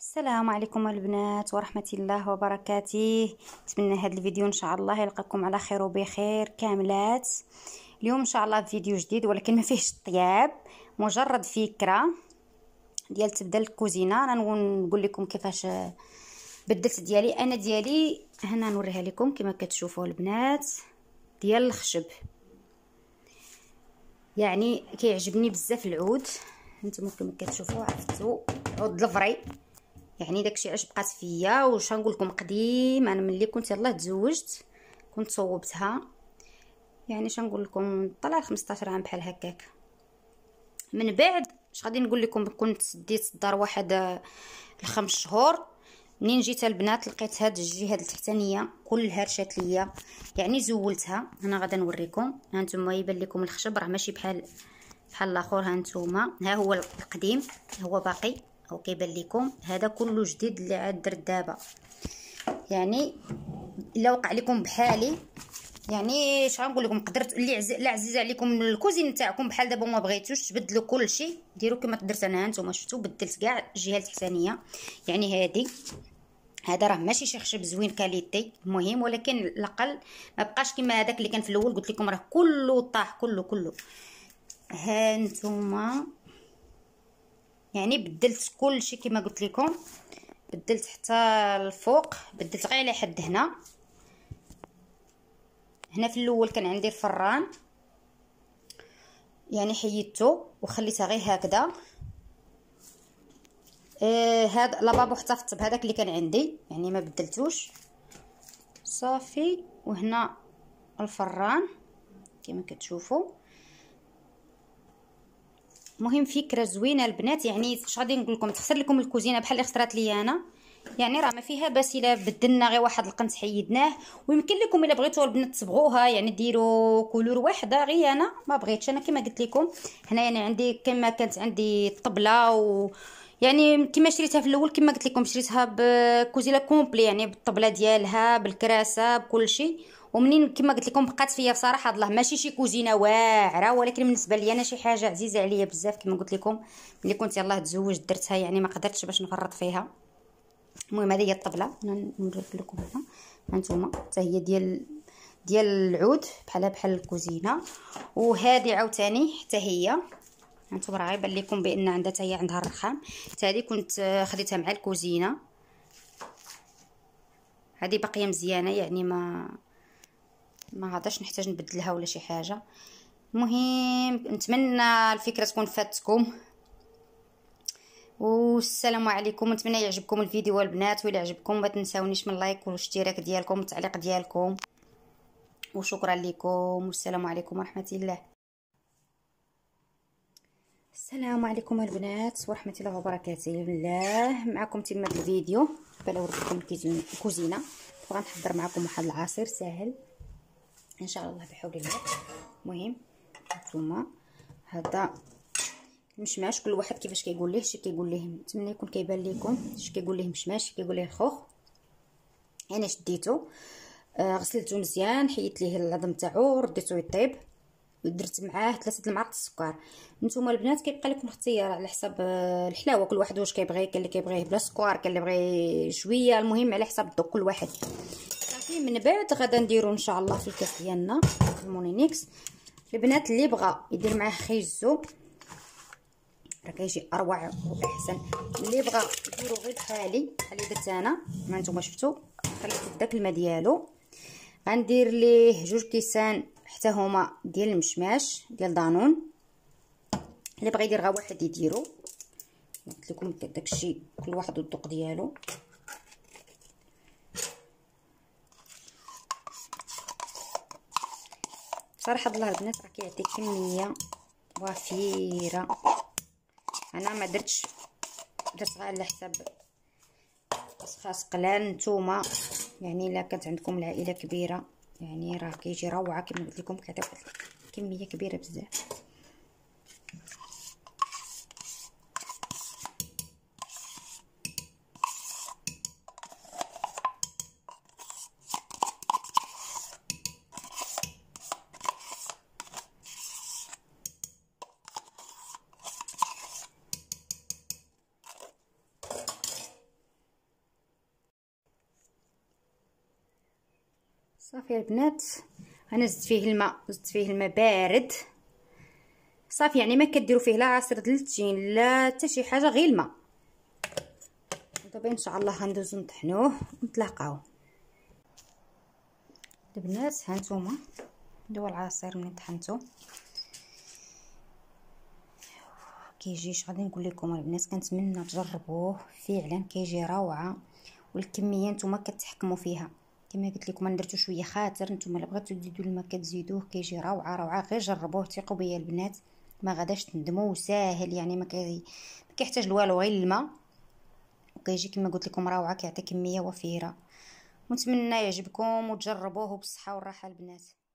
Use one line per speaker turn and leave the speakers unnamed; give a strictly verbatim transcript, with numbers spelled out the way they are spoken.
السلام عليكم البنات ورحمة الله وبركاته. نتمنى هذا الفيديو ان شاء الله يلقاكم على خير وبخير كاملات. اليوم ان شاء الله فيديو جديد ولكن ما فيهش الطياب، مجرد فكرة ديال تبدا الكوزينه. انا نقول لكم كيفاش بدلت ديالي انا ديالي هنا، نوريها لكم كما كتشوفوا البنات ديال الخشب. يعني كيعجبني بزاف العود، انتم كما كتشوفوا عرفتوا عود الفري، يعني داكشي علاش بقات فيا. واش غنقول لكم قديم، انا ملي كنت يلاه تزوجت كنت صوبتها، يعني اش غنقول لكم طلع خمسطاش عام بحال هكاك. من بعد اش غادي نقول لكم، كنت ديت الدار واحد الخمس شهور. منين جيت البنات لقيت هاد الجهه التحتانيه كلها رشات ليا، يعني زولتها. انا غادا نوريكم، ها انتم يبان لكم الخشب راه ماشي بحال بحال الاخر. ها انتم، ها هو القديم هو باقي او كيبان لكم، هذا كله جديد اللي عاد درت دابا. يعني الا وقع لكم بحالي، يعني اش غنقول لكم، قدرت اللي عز... لا عزيز عليكم الكوزين نتاعكم بحال دابا وما بغيتوش تبدلوا كل شيء، ديروا كما درت انا. هانتوما شفتوا بدلت كاع الجهه التحتانيه، يعني هذه هذا راه ماشي شي خشب زوين كاليتي مهم، ولكن الاقل ما بقاش كما هذاك اللي كان في الاول قلت لكم راه كله طاح كله كله. ها انتما يعني بدلت كل شيء كما قلت لكم، بدلت حتى الفوق، بدلت غير على حد هنا. هنا في الاول كان عندي الفران، يعني حيدته وخليتها غير هكذا. آه هذا لابابو احتفظت بهذاك اللي كان عندي، يعني ما بدلتوش صافي. وهنا الفران كما كتشوفوا. مهم فكره زوينه البنات، يعني اش غادي نقول لكم، تخسر لكم الكوزينه بحال اللي خسرات لي انا، يعني راه ما فيها باس الا بدلنا غير واحد القنت حيدناه. ويمكن لكم الا بغيتوا البنات تصبغوها، يعني ديروا كولور واحده، غير انا ما بغيتش. انا كما قلت لكم هنا يعني عندي كما كانت عندي الطبله، و يعني كما شريتها في الاول كما قلت لكم شريتها بكوزيله كومبلي، يعني بالطبله ديالها بالكراسه بكل شيء. ومنين كما قلت لكم بقات فيا بصراحه الله، ماشي شي كوزينه واعره، ولكن بالنسبه لي انا شي حاجه عزيزه عليا بزاف. كما قلت لكم ملي كنت يلاه تزوجت درتها، يعني ما قدرتش باش نفرط فيها. المهم هذه هي الطبله، انا نوريك لكم هنا هانتوما حتى هي ديال ديال العود بحالها بحال الكوزينه. وهذه عاوتاني حتى هي هانتوما راه غيبان لكم بان عندها حتى هي عندها الرخام. حتى هذه كنت خديتها مع الكوزينه، هذه باقيه مزيانه، يعني ما ما غاداش نحتاج نبدلها ولا شي حاجه. المهم نتمنى الفكره تكون فاتتكم، والسلام عليكم. نتمنى يعجبكم الفيديو البنات، وإلا عجبكم ما تنساونيش من اللايك والاشتراك ديالكم والتعليق ديالكم، وشكرا لكم، والسلام عليكم ورحمه الله. السلام عليكم البنات ورحمه الله وبركاته. الله معكم تم الفيديو. قبل وريتكم الكوزينه، بغا نحضر معكم واحد العصير ساهل ان شاء الله بحول الله. المهم نتوما هذا المشماش، كل واحد كيفاش كيقول ليه، شي كيقول ليه نتمنى يكون كيبان لكم، شي كيقول ليه مشماش، شي كيقول ليه خوخ. انا شديته آه غسلته مزيان، حيدت ليه العظم تاعو، رديته يطيب، درت معاه ثلاثه المعالق السكر. نتوما البنات كيبقى لكم الاختيار على حسب آه الحلاوه، كل واحد واش كيبغي، كاين اللي كيبغيه بلا سكر، كاين اللي بغي شويه، المهم على حسب الذوق كل واحد. صافي من بعد غادا نديرو ان شاء الله في الكاس ديالنا المونينيكس. البنات اللي بغى يدير معاه خيزو راه كيجي اروع واحسن، اللي بغى ديرو غير بحالي بحال اللي درت انا. ما نتوما شفتوا خليت داك الماء ديالو. غندير ليه جوج كيسان حتى هما ديال المشماش ديال دانون، اللي بغى يدير غير واحد يديرو. قلت لكم داكشي كل واحد والذوق ديالو. صراحه الله البنات راه كيعطي كميه وفيره. انا ما درتش درت غير على حساب اشخاص قلال. نتوما يعني الا كانت عندكم العائله كبيره يعني راه كيجي روعه، كما قلت لكم كيعطيو كميه كبيره بزاف. صافي البنات، انا زدت فيه الماء، زدت فيه الماء بارد صافي، يعني ما كديروا فيه لا عصير د التين لا حتى شي حاجه، غير الماء. دابا ان شاء الله غندوزو نطحنوه ونتلاقاو البنات. ها نتوما هو العصير ملي طحنتو كيجيش، غادي نقول لكم البنات كنتمنى تجربوه فعلا كيجي روعه، والكميه نتوما كتحكموا فيها كما قلت لكم. انا درتو شويه خاطر، نتوما الا بغيتو تزيدوا الماء كتزيدوه، كيجي روعه روعه. غير جربوه ثقوا بيا البنات، ما غاداش تندموا، وساهل يعني ما كي ما كيحتاج لوالو غير الماء، وكيجي كما قلت لكم روعه، كيعطي كميه وفيره. ونتمنى يعجبكم وتجربوه بالصحه والراحه البنات.